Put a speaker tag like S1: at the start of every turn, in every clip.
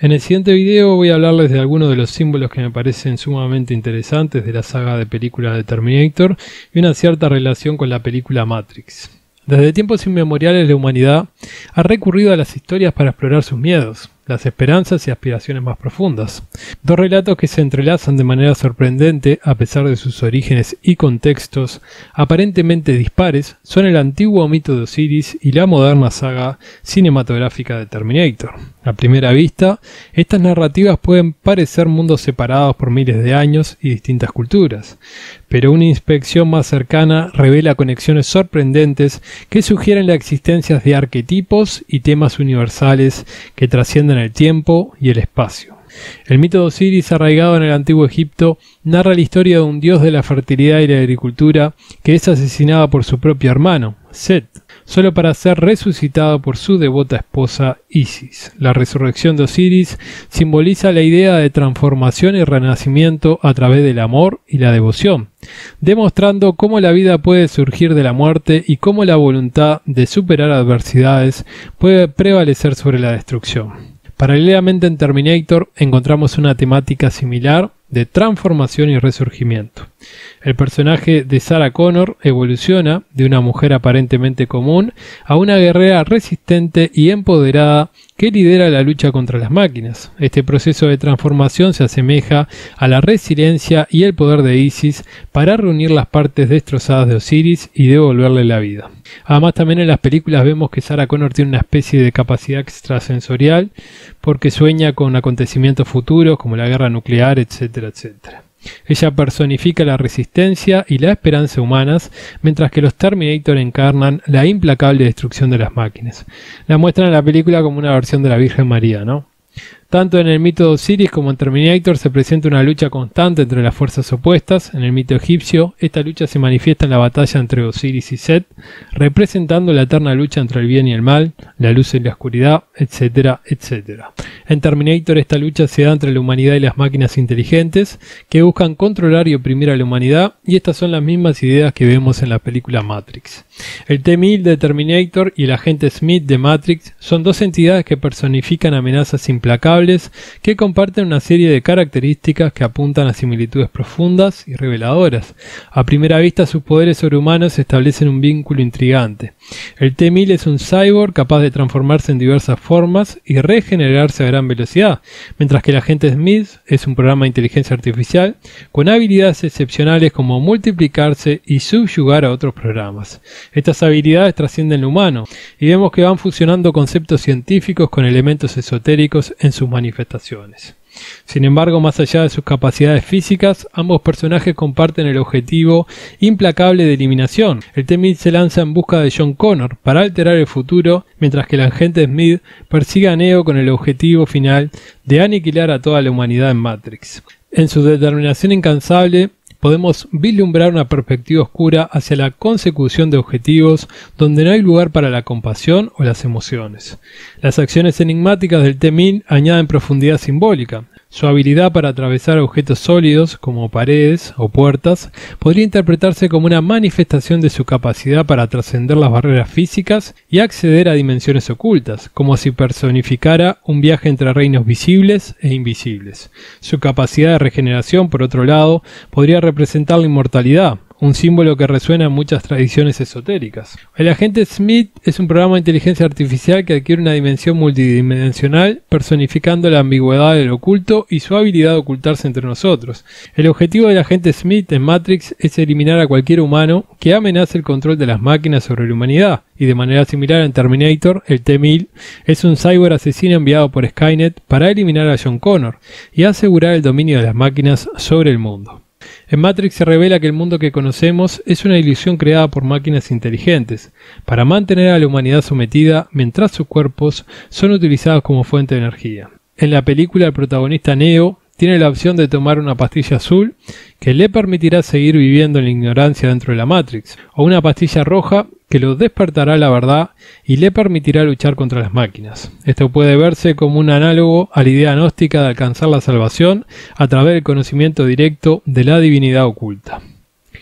S1: En el siguiente video voy a hablarles de algunos de los símbolos que me parecen sumamente interesantes de la saga de películas de Terminator y una cierta relación con la película Matrix. Desde tiempos inmemoriales la humanidad ha recurrido a las historias para explorar sus miedos, las esperanzas y aspiraciones más profundas. Dos relatos que se entrelazan de manera sorprendente a pesar de sus orígenes y contextos aparentemente dispares son el antiguo mito de Osiris y la moderna saga cinematográfica de Terminator. A primera vista, estas narrativas pueden parecer mundos separados por miles de años y distintas culturas, pero una inspección más cercana revela conexiones sorprendentes que sugieren la existencia de arquetipos y temas universales que trascienden el tiempo y el espacio. El mito de Osiris, arraigado en el antiguo Egipto, narra la historia de un dios de la fertilidad y la agricultura que es asesinado por su propio hermano, Set, solo para ser resucitado por su devota esposa Isis. La resurrección de Osiris simboliza la idea de transformación y renacimiento a través del amor y la devoción, demostrando cómo la vida puede surgir de la muerte y cómo la voluntad de superar adversidades puede prevalecer sobre la destrucción. Paralelamente en Terminator encontramos una temática similar de transformación y resurgimiento. El personaje de Sarah Connor evoluciona de una mujer aparentemente común a una guerrera resistente y empoderada que lidera la lucha contra las máquinas. Este proceso de transformación se asemeja a la resiliencia y el poder de Isis para reunir las partes destrozadas de Osiris y devolverle la vida. Además, también en las películas vemos que Sarah Connor tiene una especie de capacidad extrasensorial porque sueña con acontecimientos futuros como la guerra nuclear, etcétera, etcétera. Ella personifica la resistencia y la esperanza humanas, mientras que los Terminator encarnan la implacable destrucción de las máquinas. La muestran en la película como una versión de la Virgen María, ¿no? Tanto en el mito de Osiris como en Terminator se presenta una lucha constante entre las fuerzas opuestas. En el mito egipcio, esta lucha se manifiesta en la batalla entre Osiris y Set, representando la eterna lucha entre el bien y el mal, la luz y la oscuridad, etcétera, etcétera. En Terminator esta lucha se da entre la humanidad y las máquinas inteligentes, que buscan controlar y oprimir a la humanidad, y estas son las mismas ideas que vemos en la película Matrix. El T-1000 de Terminator y el agente Smith de Matrix son dos entidades que personifican amenazas implacables que comparten una serie de características que apuntan a similitudes profundas y reveladoras. A primera vista, sus poderes sobrehumanos establecen un vínculo intrigante. El T-1000 es un cyborg capaz de transformarse en diversas formas y regenerarse a gran velocidad, mientras que el agente Smith es un programa de inteligencia artificial con habilidades excepcionales como multiplicarse y subyugar a otros programas. Estas habilidades trascienden lo humano y vemos que van fusionando conceptos científicos con elementos esotéricos en sus manifestaciones. Sin embargo, más allá de sus capacidades físicas, ambos personajes comparten el objetivo implacable de eliminación. El T-1000 se lanza en busca de John Connor para alterar el futuro, mientras que el agente Smith persigue a Neo con el objetivo final de aniquilar a toda la humanidad en Matrix. En su determinación incansable, podemos vislumbrar una perspectiva oscura hacia la consecución de objetivos donde no hay lugar para la compasión o las emociones. Las acciones enigmáticas del T-1000 añaden profundidad simbólica. Su habilidad para atravesar objetos sólidos como paredes o puertas podría interpretarse como una manifestación de su capacidad para trascender las barreras físicas y acceder a dimensiones ocultas, como si personificara un viaje entre reinos visibles e invisibles. Su capacidad de regeneración, por otro lado, podría representar la inmortalidad, un símbolo que resuena en muchas tradiciones esotéricas. El agente Smith es un programa de inteligencia artificial que adquiere una dimensión multidimensional, personificando la ambigüedad del oculto y su habilidad de ocultarse entre nosotros. El objetivo del agente Smith en Matrix es eliminar a cualquier humano que amenace el control de las máquinas sobre la humanidad, y de manera similar en Terminator, el T-1000 es un cyborg asesino enviado por Skynet para eliminar a John Connor y asegurar el dominio de las máquinas sobre el mundo. En Matrix se revela que el mundo que conocemos es una ilusión creada por máquinas inteligentes para mantener a la humanidad sometida mientras sus cuerpos son utilizados como fuente de energía. En la película, el protagonista Neo tiene la opción de tomar una pastilla azul que le permitirá seguir viviendo en la ignorancia dentro de la Matrix, o una pastilla roja que lo despertará a la verdad y le permitirá luchar contra las máquinas. Esto puede verse como un análogo a la idea gnóstica de alcanzar la salvación a través del conocimiento directo de la divinidad oculta.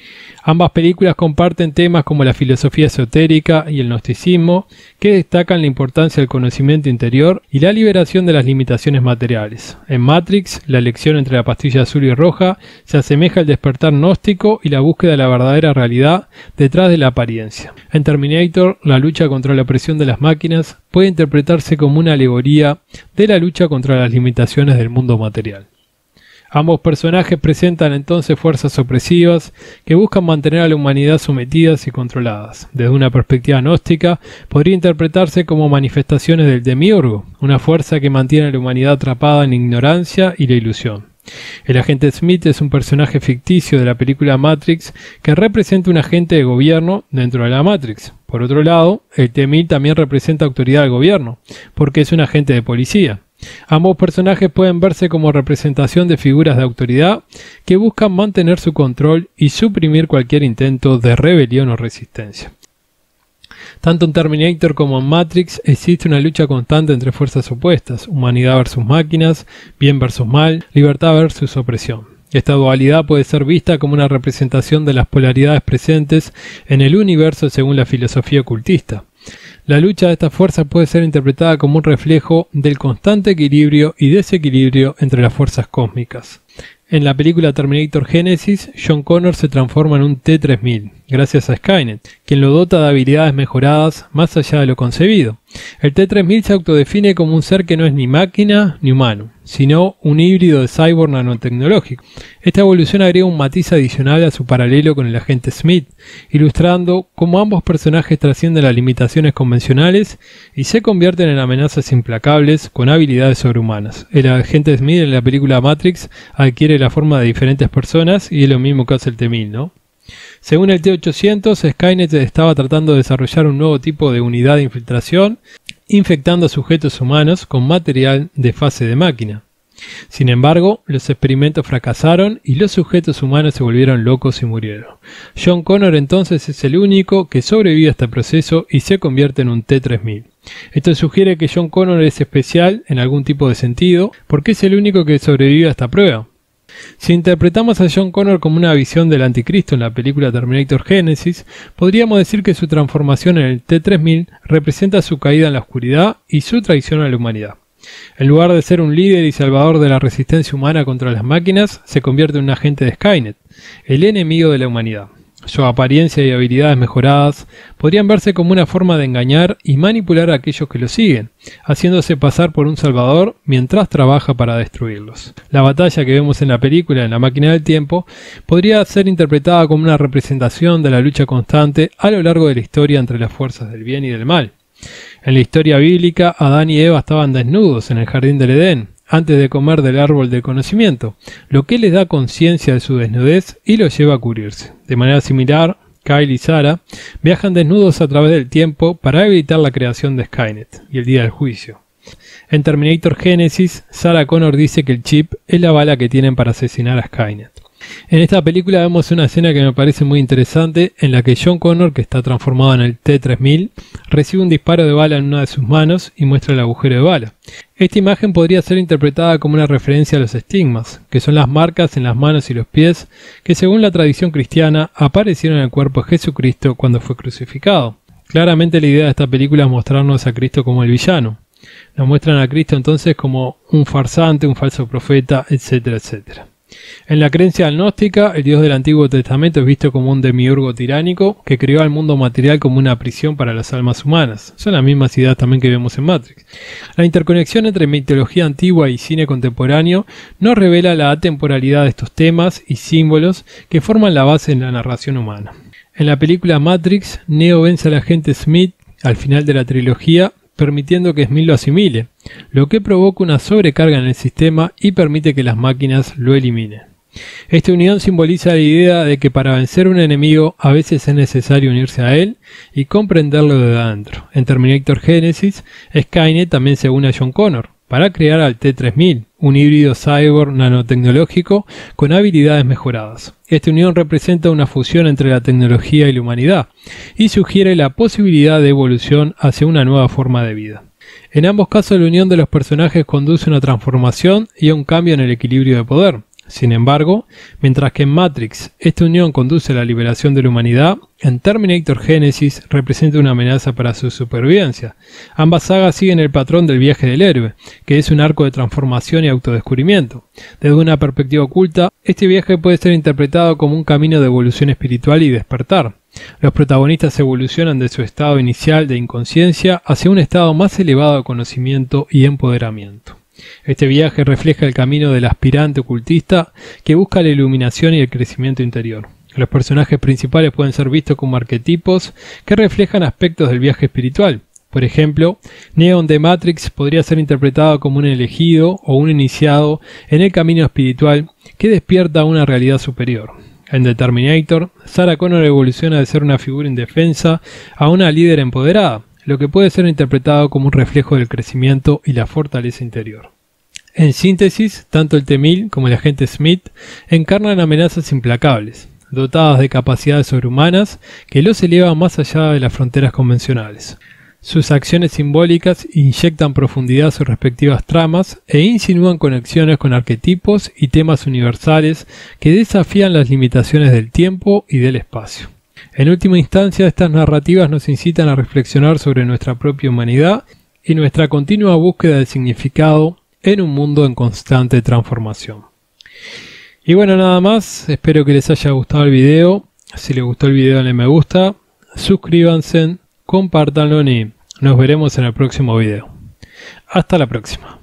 S1: Ambas películas comparten temas como la filosofía esotérica y el gnosticismo, que destacan la importancia del conocimiento interior y la liberación de las limitaciones materiales. En Matrix, la elección entre la pastilla azul y roja se asemeja al despertar gnóstico y la búsqueda de la verdadera realidad detrás de la apariencia. En Terminator, la lucha contra la opresión de las máquinas puede interpretarse como una alegoría de la lucha contra las limitaciones del mundo material. Ambos personajes presentan entonces fuerzas opresivas que buscan mantener a la humanidad sometidas y controladas. Desde una perspectiva gnóstica, podría interpretarse como manifestaciones del demiurgo, una fuerza que mantiene a la humanidad atrapada en ignorancia y la ilusión. El agente Smith es un personaje ficticio de la película Matrix que representa un agente de gobierno dentro de la Matrix. Por otro lado, el T-1000 también representa autoridad del gobierno, porque es un agente de policía. Ambos personajes pueden verse como representación de figuras de autoridad que buscan mantener su control y suprimir cualquier intento de rebelión o resistencia. Tanto en Terminator como en Matrix existe una lucha constante entre fuerzas opuestas, humanidad versus máquinas, bien versus mal, libertad versus opresión. Esta dualidad puede ser vista como una representación de las polaridades presentes en el universo según la filosofía ocultista. La lucha de estas fuerzas puede ser interpretada como un reflejo del constante equilibrio y desequilibrio entre las fuerzas cósmicas. En la película Terminator Genesis, John Connor se transforma en un T-3000, gracias a Skynet, quien lo dota de habilidades mejoradas más allá de lo concebido. El T-3000 se autodefine como un ser que no es ni máquina ni humano, sino un híbrido de cyborg nanotecnológico. Esta evolución agrega un matiz adicional a su paralelo con el agente Smith, ilustrando cómo ambos personajes trascienden las limitaciones convencionales y se convierten en amenazas implacables con habilidades sobrehumanas. El agente Smith en la película Matrix adquiere la forma de diferentes personas y es lo mismo que hace el T-1000, ¿no? Según el T-800, Skynet estaba tratando de desarrollar un nuevo tipo de unidad de infiltración, infectando a sujetos humanos con material de fase de máquina. Sin embargo, los experimentos fracasaron y los sujetos humanos se volvieron locos y murieron. John Connor entonces es el único que sobrevive a este proceso y se convierte en un T-3000. Esto sugiere que John Connor es especial en algún tipo de sentido, porque es el único que sobrevive a esta prueba. Si interpretamos a John Connor como una visión del anticristo en la película Terminator Genesis, podríamos decir que su transformación en el T-3000 representa su caída en la oscuridad y su traición a la humanidad. En lugar de ser un líder y salvador de la resistencia humana contra las máquinas, se convierte en un agente de Skynet, el enemigo de la humanidad. Su apariencia y habilidades mejoradas podrían verse como una forma de engañar y manipular a aquellos que lo siguen, haciéndose pasar por un salvador mientras trabaja para destruirlos. La batalla que vemos en la película, en la máquina del tiempo, podría ser interpretada como una representación de la lucha constante a lo largo de la historia entre las fuerzas del bien y del mal. En la historia bíblica, Adán y Eva estaban desnudos en el jardín del Edén, antes de comer del árbol del conocimiento, lo que les da conciencia de su desnudez y los lleva a cubrirse. De manera similar, Kyle y Sarah viajan desnudos a través del tiempo para evitar la creación de Skynet y el día del juicio. En Terminator Genesis, Sarah Connor dice que el chip es la bala que tienen para asesinar a Skynet. En esta película vemos una escena que me parece muy interesante, en la que John Connor, que está transformado en el T-3000, recibe un disparo de bala en una de sus manos y muestra el agujero de bala. Esta imagen podría ser interpretada como una referencia a los estigmas, que son las marcas en las manos y los pies que, según la tradición cristiana, aparecieron en el cuerpo de Jesucristo cuando fue crucificado. Claramente la idea de esta película es mostrarnos a Cristo como el villano. Nos muestran a Cristo entonces como un farsante, un falso profeta, etcétera, etcétera. En la creencia gnóstica, el Dios del Antiguo Testamento es visto como un demiurgo tiránico que creó al mundo material como una prisión para las almas humanas. Son las mismas ideas también que vemos en Matrix. La interconexión entre mitología antigua y cine contemporáneo nos revela la atemporalidad de estos temas y símbolos que forman la base en la narración humana. En la película Matrix, Neo vence al agente Smith al final de la trilogía, permitiendo que Smith lo asimile, lo que provoca una sobrecarga en el sistema y permite que las máquinas lo eliminen. Esta unión simboliza la idea de que para vencer a un enemigo a veces es necesario unirse a él y comprenderlo de adentro. En Terminator Genesis, Skynet también se une a John Connor para crear al T-3000, un híbrido cyborg nanotecnológico con habilidades mejoradas. Esta unión representa una fusión entre la tecnología y la humanidad y sugiere la posibilidad de evolución hacia una nueva forma de vida. En ambos casos, la unión de los personajes conduce a una transformación y a un cambio en el equilibrio de poder. Sin embargo, mientras que en Matrix esta unión conduce a la liberación de la humanidad, en Terminator Genesis representa una amenaza para su supervivencia. Ambas sagas siguen el patrón del viaje del héroe, que es un arco de transformación y autodescubrimiento. Desde una perspectiva oculta, este viaje puede ser interpretado como un camino de evolución espiritual y despertar. Los protagonistas evolucionan de su estado inicial de inconsciencia hacia un estado más elevado de conocimiento y empoderamiento. Este viaje refleja el camino del aspirante ocultista que busca la iluminación y el crecimiento interior. Los personajes principales pueden ser vistos como arquetipos que reflejan aspectos del viaje espiritual. Por ejemplo, Neo de Matrix podría ser interpretado como un elegido o un iniciado en el camino espiritual que despierta a una realidad superior. En The Terminator, Sarah Connor evoluciona de ser una figura indefensa a una líder empoderada, lo que puede ser interpretado como un reflejo del crecimiento y la fortaleza interior. En síntesis, tanto el T-1000 como el agente Smith encarnan amenazas implacables, dotadas de capacidades sobrehumanas que los elevan más allá de las fronteras convencionales. Sus acciones simbólicas inyectan profundidad a sus respectivas tramas e insinúan conexiones con arquetipos y temas universales que desafían las limitaciones del tiempo y del espacio. En última instancia, estas narrativas nos incitan a reflexionar sobre nuestra propia humanidad y nuestra continua búsqueda de significado en un mundo en constante transformación. Y bueno, nada más, espero que les haya gustado el video. Si les gustó el video, denle me gusta, suscríbanse, compártanlo y nos veremos en el próximo video. Hasta la próxima.